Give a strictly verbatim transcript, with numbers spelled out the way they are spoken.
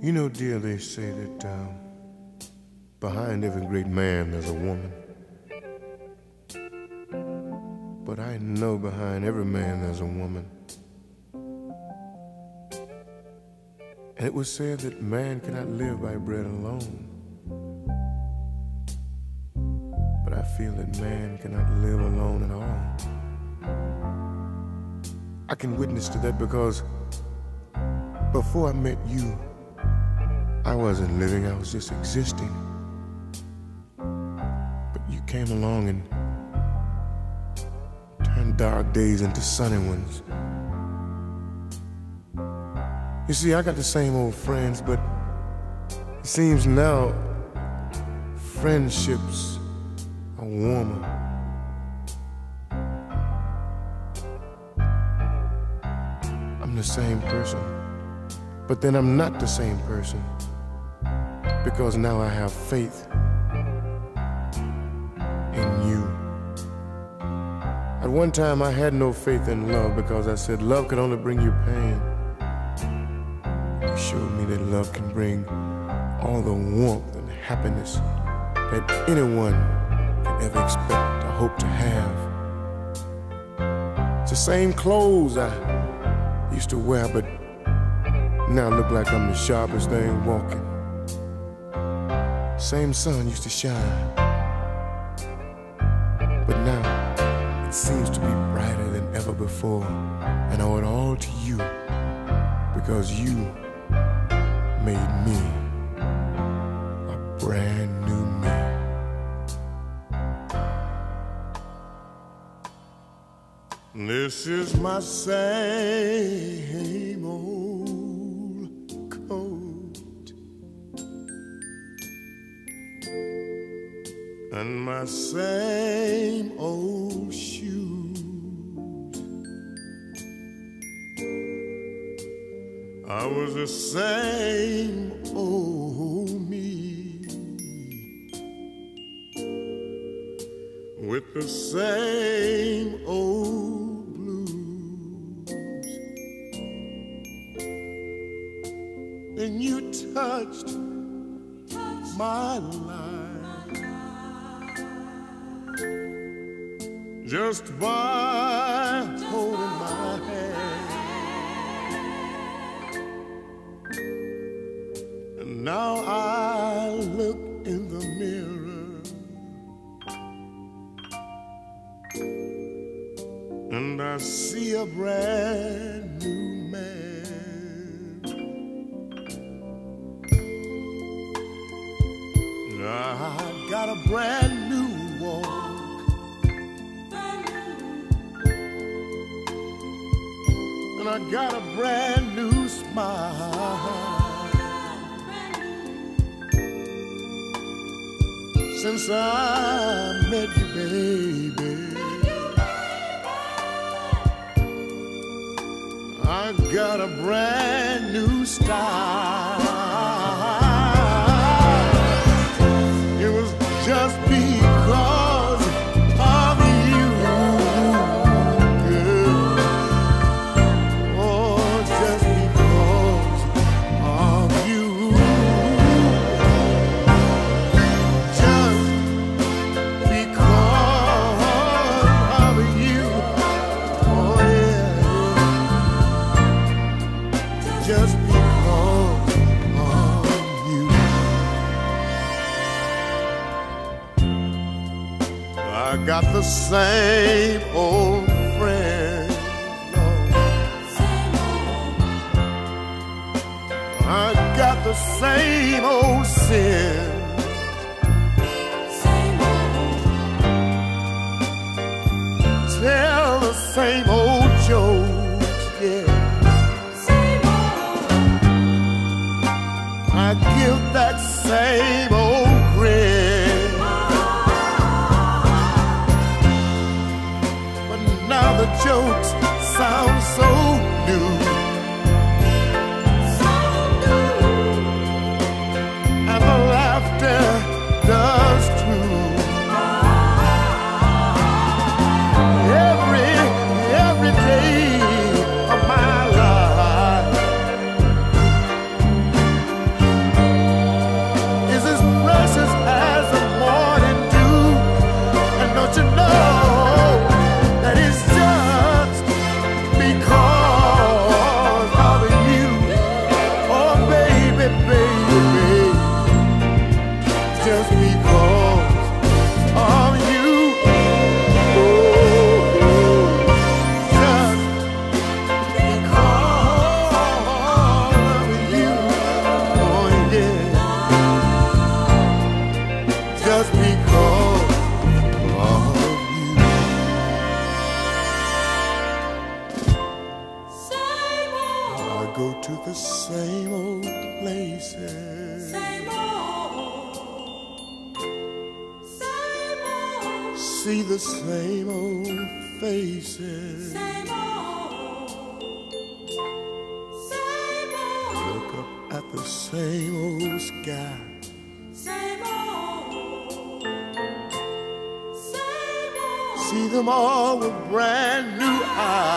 You know, dear, they say that um, behind every great man there's a woman. But I know behind every man there's a woman. And it was said that man cannot live by bread alone. But I feel that man cannot live alone at all. I can witness to that because before I met you, I wasn't living, I was just existing. But you came along and turned dark days into sunny ones. You see, I got the same old friends, but it seems now friendships are warmer. I'm the same person, but then I'm not the same person, because now I have faith in you. At one time I had no faith in love because I said love could only bring you pain. You showed me that love can bring all the warmth and happiness that anyone can ever expect or hope to have. It's the same clothes I used to wear, but now I look like I'm the sharpest thing walking. Same sun used to shine, but now it seems to be brighter than ever before. And I owe it all to you, because you made me a brand new me. This is my same old coat and my same old shoes. I was the same old me, with the same old blues. Then you touched, touched my life, just by just holding by my hand. And now I look in the mirror and I see a brand new man. I got a brand new walk, and I got a brand new smile. Since I met you, baby, I got a brand new style. It was just because of you, girl. Oh, just because of you. Just because of you. Oh, yeah. Just because of you. I got the same old friend, I got the same old sin, tell the same old jokes, yeah. I give that same old grin, but now the jokes sound so new, and the laughter does too. Every, every day of my life, to the same old places. Same old, same old. See the same old faces. Same old, same old. Look up at the same old sky. Same old, same old. See them all with brand new eyes.